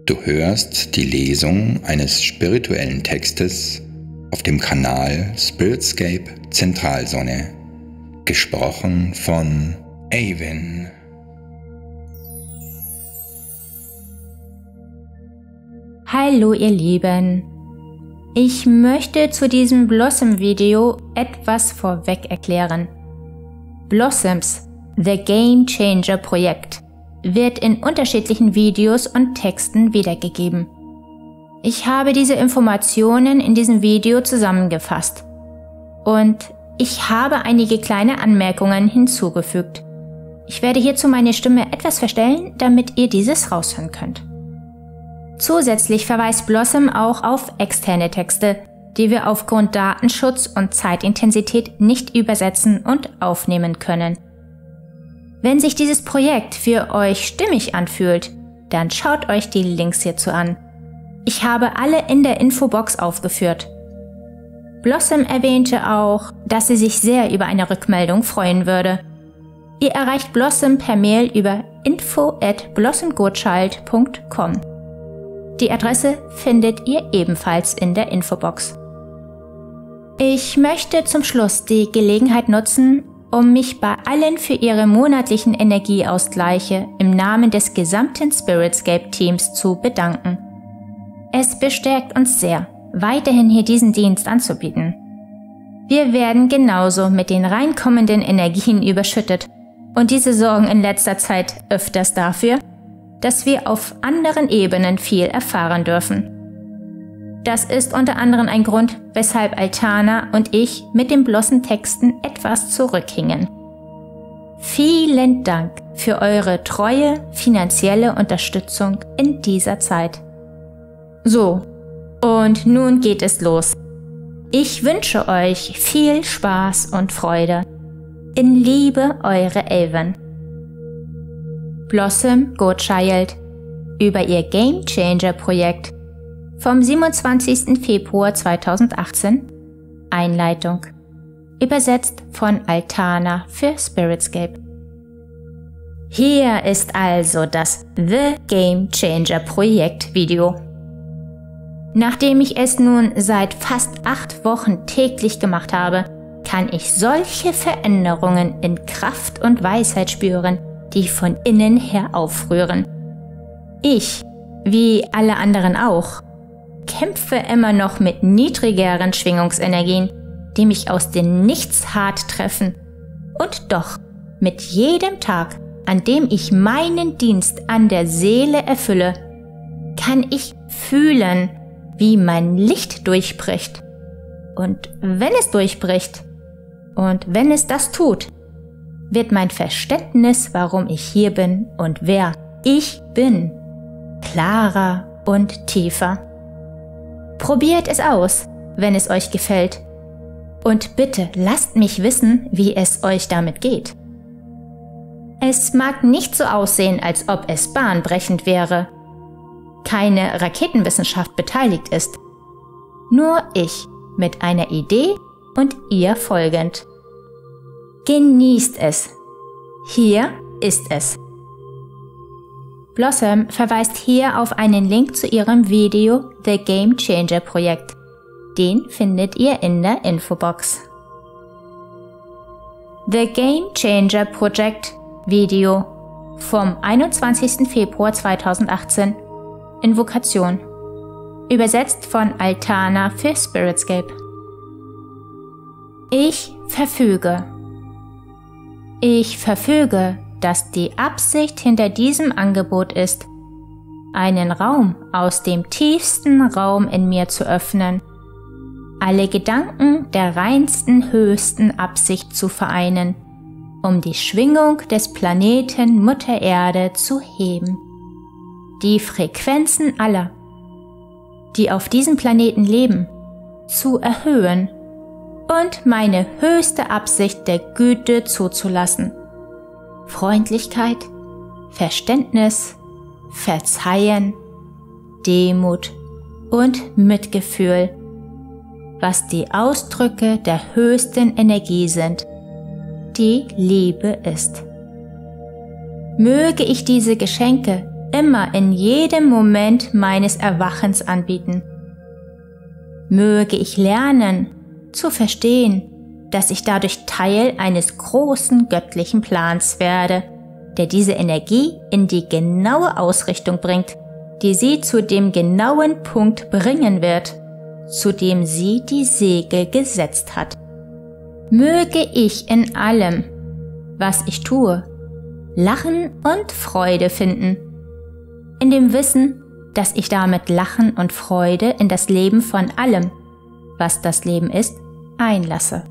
Du hörst die Lesung eines spirituellen Textes auf dem Kanal Spiritscape Zentralsonne, gesprochen von Avin. Hallo ihr Lieben, ich möchte zu diesem Blossom-Video etwas vorweg erklären. Blossoms, The Game Changer Projekt, wird in unterschiedlichen Videos und Texten wiedergegeben. Ich habe diese Informationen in diesem Video zusammengefasst und ich habe einige kleine Anmerkungen hinzugefügt. Ich werde hierzu meine Stimme etwas verstellen, damit ihr dieses raushören könnt. Zusätzlich verweist Blossom auch auf externe Texte, die wir aufgrund Datenschutz und Zeitintensität nicht übersetzen und aufnehmen können. Wenn sich dieses Projekt für euch stimmig anfühlt, dann schaut euch die Links hierzu an. Ich habe alle in der Infobox aufgeführt. Blossom erwähnte auch, dass sie sich sehr über eine Rückmeldung freuen würde. Ihr erreicht Blossom per Mail über info@blossomgochild.com. Die Adresse findet ihr ebenfalls in der Infobox. Ich möchte zum Schluss die Gelegenheit nutzen, um mich bei allen für ihre monatlichen Energieausgleiche im Namen des gesamten Spiritscape-Teams zu bedanken. Es bestärkt uns sehr, weiterhin hier diesen Dienst anzubieten. Wir werden genauso mit den reinkommenden Energien überschüttet und diese sorgen in letzter Zeit öfters dafür, dass wir auf anderen Ebenen viel erfahren dürfen. Das ist unter anderem ein Grund, weshalb Altana und ich mit den Blossom-Texten etwas zurückhingen. Vielen Dank für eure treue finanzielle Unterstützung in dieser Zeit. So, und nun geht es los. Ich wünsche euch viel Spaß und Freude. In Liebe, eure Avin. Blossom Gochild über ihr Game Changer Projekt vom 27. Februar 2018. Einleitung. Übersetzt von Altana für Spiritscape. Hier ist also das The Game Changer Projekt Video. Nachdem ich es nun seit fast 8 Wochen täglich gemacht habe, kann ich solche Veränderungen in Kraft und Weisheit spüren, die von innen her aufrühren. Ich, wie alle anderen auch, kämpfe immer noch mit niedrigeren Schwingungsenergien, die mich aus dem Nichts hart treffen. Und doch, mit jedem Tag, an dem ich meinen Dienst an der Seele erfülle, kann ich fühlen, wie mein Licht durchbricht. Und wenn es durchbricht, und wenn es das tut, wird mein Verständnis, warum ich hier bin und wer ich bin, klarer und tiefer. Probiert es aus, wenn es euch gefällt. Und bitte lasst mich wissen, wie es euch damit geht. Es mag nicht so aussehen, als ob es bahnbrechend wäre. Keine Raketenwissenschaft beteiligt ist. Nur ich mit einer Idee und ihr folgend. Genießt es. Hier ist es. Blossom verweist hier auf einen Link zu ihrem Video The Game Changer Projekt. Den findet ihr in der Infobox. The Game Changer Project Video vom 21. Februar 2018. Invokation. Übersetzt von Altana für Spiritscape. Ich verfüge. Ich verfüge, dass die Absicht hinter diesem Angebot ist, einen Raum aus dem tiefsten Raum in mir zu öffnen, alle Gedanken der reinsten, höchsten Absicht zu vereinen, um die Schwingung des Planeten Mutter Erde zu heben. Die Frequenzen aller, die auf diesem Planeten leben, zu erhöhen und meine höchste Absicht der Güte zuzulassen. Freundlichkeit, Verständnis, Verzeihen, Demut und Mitgefühl, was die Ausdrücke der höchsten Energie sind, die Liebe ist. Möge ich diese Geschenke immer in jedem Moment meines Erwachens anbieten. Möge ich lernen, zu verstehen, dass ich dadurch Teil eines großen göttlichen Plans werde, der diese Energie in die genaue Ausrichtung bringt, die sie zu dem genauen Punkt bringen wird, zu dem sie die Segel gesetzt hat. Möge ich in allem, was ich tue, Lachen und Freude finden, in dem Wissen, dass ich damit Lachen und Freude in das Leben von allem, was das Leben ist, einlasse.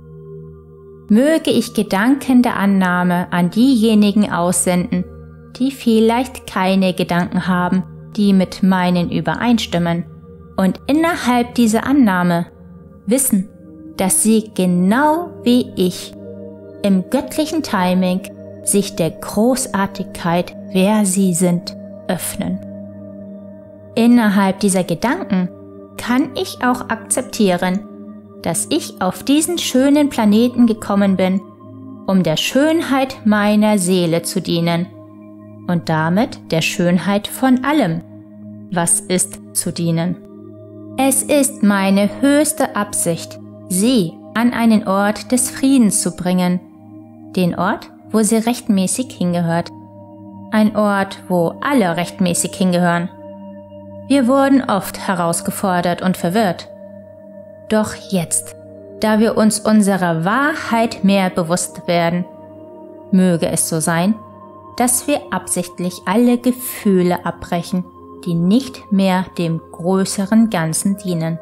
Möge ich Gedanken der Annahme an diejenigen aussenden, die vielleicht keine Gedanken haben, die mit meinen übereinstimmen, und innerhalb dieser Annahme wissen, dass sie genau wie ich im göttlichen Timing sich der Großartigkeit, wer sie sind, öffnen. Innerhalb dieser Gedanken kann ich auch akzeptieren, dass ich auf diesen schönen Planeten gekommen bin, um der Schönheit meiner Seele zu dienen und damit der Schönheit von allem, was ist, zu dienen. Es ist meine höchste Absicht, sie an einen Ort des Friedens zu bringen, den Ort, wo sie rechtmäßig hingehört, ein Ort, wo alle rechtmäßig hingehören. Wir wurden oft herausgefordert und verwirrt. Doch jetzt, da wir uns unserer Wahrheit mehr bewusst werden, möge es so sein, dass wir absichtlich alle Gefühle abbrechen, die nicht mehr dem größeren Ganzen dienen.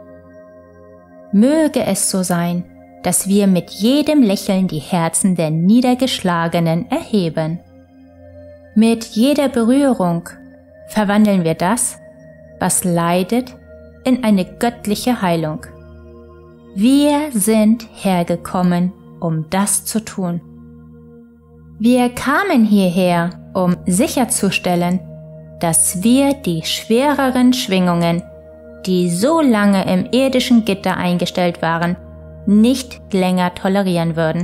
Möge es so sein, dass wir mit jedem Lächeln die Herzen der Niedergeschlagenen erheben. Mit jeder Berührung verwandeln wir das, was leidet, in eine göttliche Heilung. Wir sind hergekommen, um das zu tun. Wir kamen hierher, um sicherzustellen, dass wir die schwereren Schwingungen, die so lange im irdischen Gitter eingestellt waren, nicht länger tolerieren würden.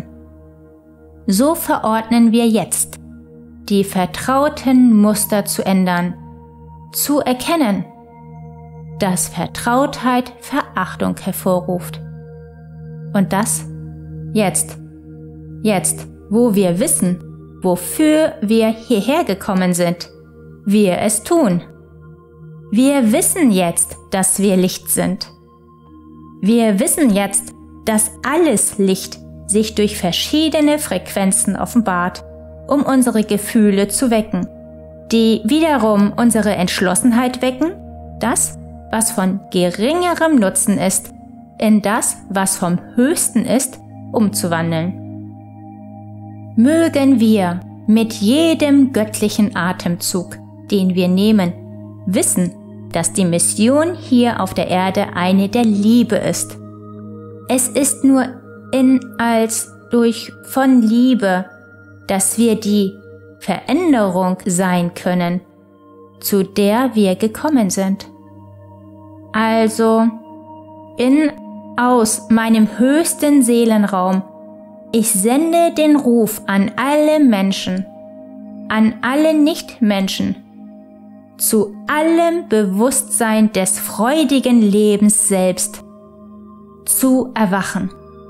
So verordnen wir jetzt, die vertrauten Muster zu ändern, zu erkennen, dass Vertrautheit Verachtung hervorruft. Und das jetzt, wo wir wissen, wofür wir hierher gekommen sind, wir es tun. Wir wissen jetzt, dass wir Licht sind. Wir wissen jetzt, dass alles Licht sich durch verschiedene Frequenzen offenbart, um unsere Gefühle zu wecken, die wiederum unsere Entschlossenheit wecken, das, was von geringerem Nutzen ist, in das, was vom Höchsten ist, umzuwandeln. Mögen wir mit jedem göttlichen Atemzug, den wir nehmen, wissen, dass die Mission hier auf der Erde eine der Liebe ist. Es ist nur in als durch von Liebe, dass wir die Veränderung sein können, zu der wir gekommen sind. Also, aus meinem höchsten Seelenraum, ich sende den Ruf an alle Menschen, an alle Nichtmenschen, zu allem Bewusstsein des freudigen Lebens selbst, zu erwachen.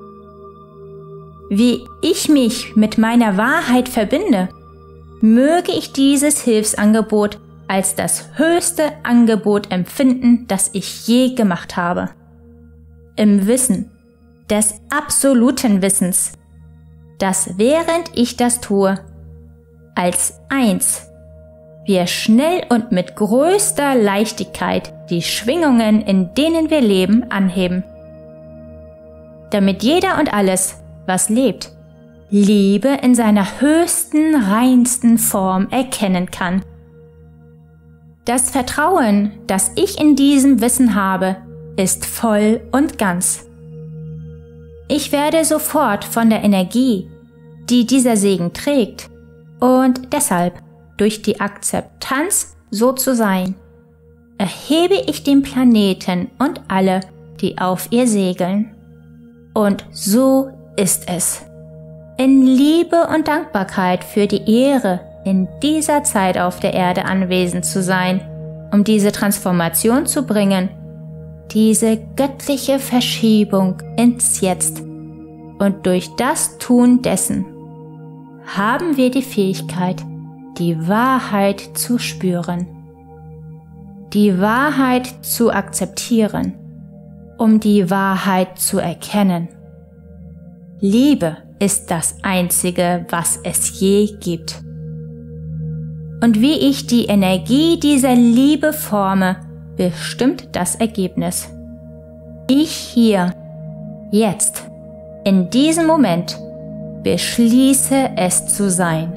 Wie ich mich mit meiner Wahrheit verbinde, möge ich dieses Hilfsangebot als das höchste Angebot empfinden, das ich je gemacht habe. Im Wissen, des absoluten Wissens, dass während ich das tue, als eins, wir schnell und mit größter Leichtigkeit die Schwingungen, in denen wir leben, anheben. Damit jeder und alles, was lebt, Liebe in seiner höchsten, reinsten Form erkennen kann. Das Vertrauen, das ich in diesem Wissen habe, ist voll und ganz. Ich werde sofort von der Energie, die dieser Segen trägt, und deshalb durch die Akzeptanz, so zu sein, erhebe ich den Planeten und alle, die auf ihr segeln. Und so ist es. In Liebe und Dankbarkeit für die Ehre, in dieser Zeit auf der Erde anwesend zu sein, um diese Transformation zu bringen, diese göttliche Verschiebung ins Jetzt. Und durch das Tun dessen haben wir die Fähigkeit, die Wahrheit zu spüren, die Wahrheit zu akzeptieren, um die Wahrheit zu erkennen. Liebe ist das Einzige, was es je gibt. Und wie ich die Energie dieser Liebe forme, bestimmt das Ergebnis. Ich hier, jetzt, in diesem Moment, beschließe es zu sein.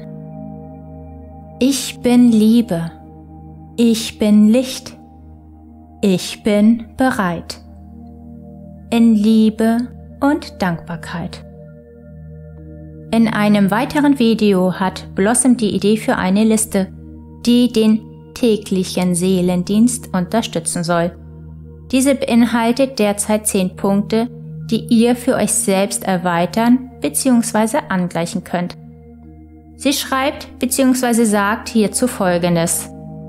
Ich bin Liebe. Ich bin Licht. Ich bin bereit. In Liebe und Dankbarkeit. In einem weiteren Video hat Blossom die Idee für eine Liste, die den täglichen Seelendienst unterstützen soll. Diese beinhaltet derzeit 10 Punkte, die ihr für euch selbst erweitern bzw. angleichen könnt. Sie schreibt bzw. sagt hierzu Folgendes.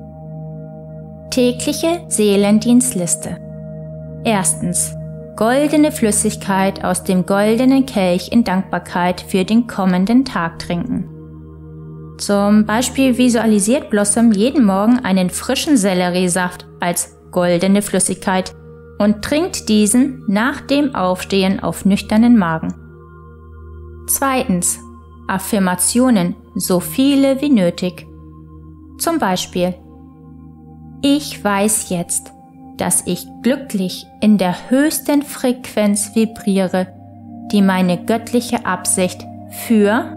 Tägliche Seelendienstliste. Erstens. Goldene Flüssigkeit aus dem goldenen Kelch in Dankbarkeit für den kommenden Tag trinken. Zum Beispiel visualisiert Blossom jeden Morgen einen frischen Selleriesaft als goldene Flüssigkeit und trinkt diesen nach dem Aufstehen auf nüchternen Magen. Zweitens. Affirmationen, so viele wie nötig. Zum Beispiel: Ich weiß jetzt, dass ich glücklich in der höchsten Frequenz vibriere, die meine göttliche Absicht für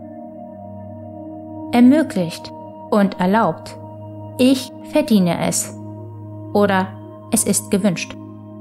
ermöglicht und erlaubt. Ich verdiene es. Oder es ist gewünscht.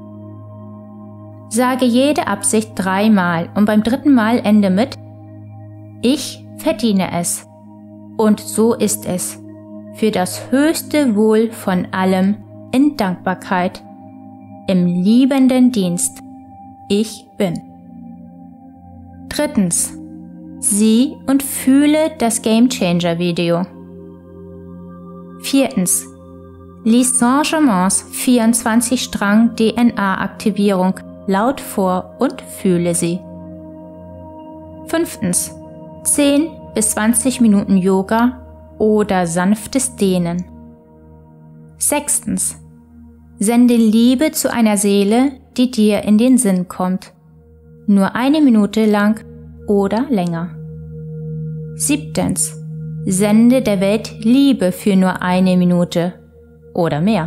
Sage jede Absicht 3 Mal und beim 3. Mal ende mit: Ich verdiene es. Und so ist es. Für das höchste Wohl von allem in Dankbarkeit, im liebenden Dienst. Ich bin. Drittens. Sieh und fühle das Game Changer Video. Viertens. Lies Saint-Germains 24-Strang DNA-Aktivierung laut vor und fühle sie. Fünftens. 10 bis 20 Minuten Yoga oder sanftes Dehnen. Sechstens. Sende Liebe zu einer Seele, die dir in den Sinn kommt. Nur 1 Minute lang oder länger. Siebtens. Sende der Welt Liebe für nur 1 Minute oder mehr.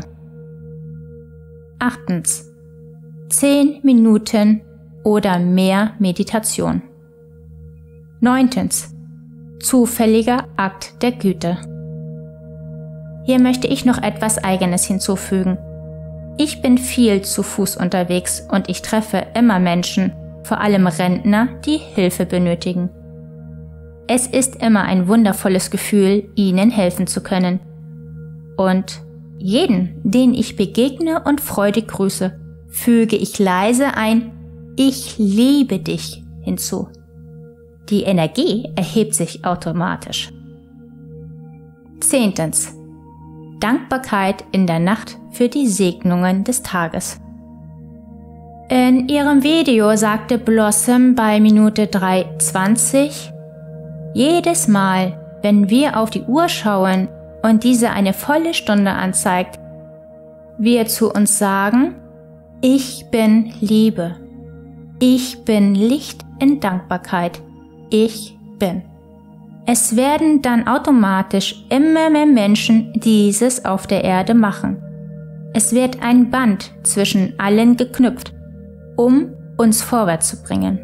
Achtens. 10 Minuten oder mehr Meditation. Neuntens. Zufälliger Akt der Güte. Hier möchte ich noch etwas Eigenes hinzufügen. Ich bin viel zu Fuß unterwegs und ich treffe immer Menschen, vor allem Rentner, die Hilfe benötigen. Es ist immer ein wundervolles Gefühl, ihnen helfen zu können. Und jeden, den ich begegne und freudig grüße, füge ich leise ein Ich liebe dich hinzu. Die Energie erhebt sich automatisch. Zehntens. Dankbarkeit in der Nacht für die Segnungen des Tages. In ihrem Video sagte Blossom bei Minute 3:20, jedes Mal, wenn wir auf die Uhr schauen und diese eine volle Stunde anzeigt, wir zu uns sagen, ich bin Liebe, ich bin Licht in Dankbarkeit, ich bin. Es werden dann automatisch immer mehr Menschen dieses auf der Erde machen. Es wird ein Band zwischen allen geknüpft, um uns vorwärts zu bringen.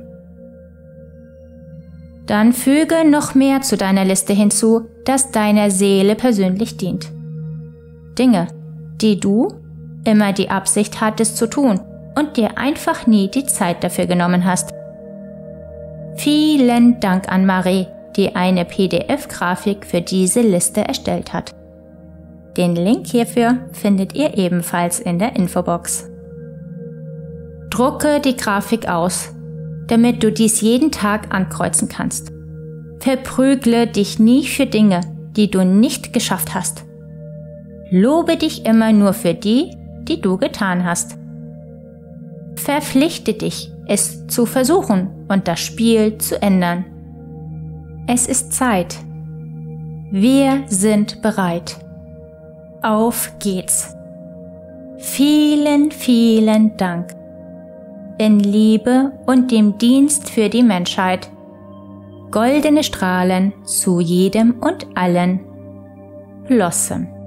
Dann füge noch mehr zu deiner Liste hinzu, das deiner Seele persönlich dient. Dinge, die du immer die Absicht hattest zu tun und dir einfach nie die Zeit dafür genommen hast. Vielen Dank an Marie, die eine PDF-Grafik für diese Liste erstellt hat. Den Link hierfür findet ihr ebenfalls in der Infobox. Drucke die Grafik aus, damit du dies jeden Tag ankreuzen kannst. Verprügle dich nie für Dinge, die du nicht geschafft hast. Lobe dich immer nur für die du getan hast. Verpflichte dich, es zu versuchen und das Spiel zu ändern. Es ist Zeit. Wir sind bereit. Auf geht's. Vielen, vielen Dank. In Liebe und dem Dienst für die Menschheit. Goldene Strahlen zu jedem und allen. Blossom.